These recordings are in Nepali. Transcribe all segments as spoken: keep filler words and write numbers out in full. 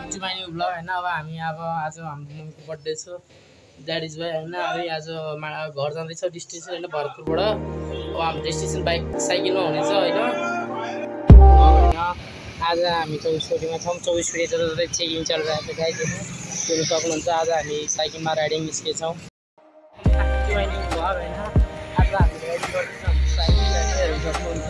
मन्चु माइनी ब्लग हैन। अब हामी अब आज हाम्रो मम्मीको बर्थडे छ, द्याट इज वाइ हैन। हामी आज घर जाँदैछौँ डेस्टिनेसन हैन भरतपुरबाट। अब हाम्रो डेस्टिनेसन बाइक साइकलमा हुनेछ हैन। आज हामी चौबिस कोटीमा छौँ। चौबिस कोटी जता जतै चेकिङ चलिरहेको छ गाइस हेर्नु हेर्नु सक्नुहुन्छ। आज हामी साइकलमा राइडिङ निस्केछौँ। मन्चु माइनी ब्लग हैन। आज हामी राइडिङ गर्दैछौँ साइकल हेर्नु सक्नुहुन्छ।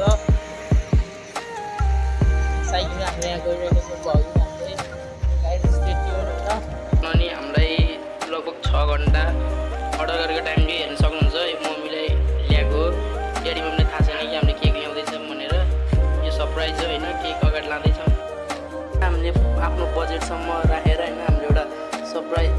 साइकल हामी यहाँ गइरहेको छौँ भगि हामीले गाइस स्टेट ट्युन अनि हामीलाई लगभग छ घन्टा अर्डर गरेको टाइमले हेर्न सक्नुहुन्छ। मम्मीलाई ल्याएको ड्याडी मम्मीलाई थाहा छैन कि हामीले केक ल्याउँदैछौँ भनेर। यो सरप्राइज हो होइन, केक अगाडि लाँदैछौँ। हामीले आफ्नो बजेटसम्म राखेर होइन हामीले एउटा surprise.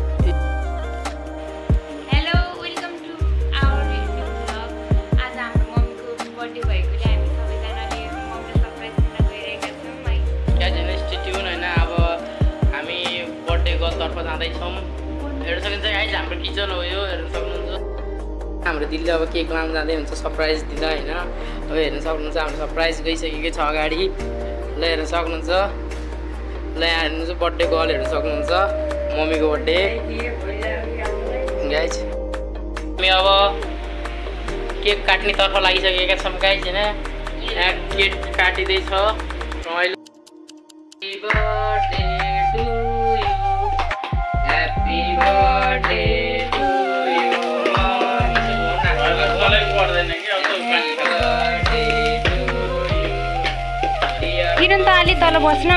Hello welcome to our new blog. आज हाम्रो मम्मीको बर्थडे भएकोले हामी सबैजनाले मम्मीलाई सरप्राइज दिन गइरहेका छौँ है। क्या छैन स्टेट ट्युन होइन। अब हामी बर्थडे गर्लतर्फ जाँदैछौँ। हेर्न सक्नुहुन्छ गाइस हाम्रो किचन हो यो, हेर्न सक्नुहुन्छ। हाम्रो दिदीले अब केक लाउनु जाँदै हुन्छ सरप्राइज दिँदा होइन। अब हेर्न सक्नुहुन्छ हाम्रो सरप्राइज गइसकेकै छ अगाडि। ल हेर्न सक्नुहुन्छ। ल यहाँ हेर्नुहुन्छ बर्थडे गर्ल हेर्न सक्नुहुन्छ, मम्मीको बर्थडे गाइस। हामी अब केक काट्नेतर्फ लागिसकेका छौँ गाइस होइन। यहाँ केक काटिँदैछ। रमाइलो Happy birthday to you. किरण त अलि तल बस्न।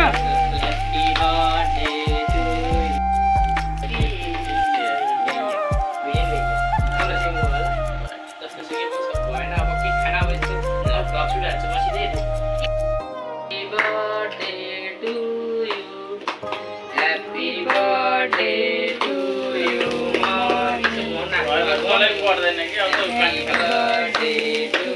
पर्दैन कि अब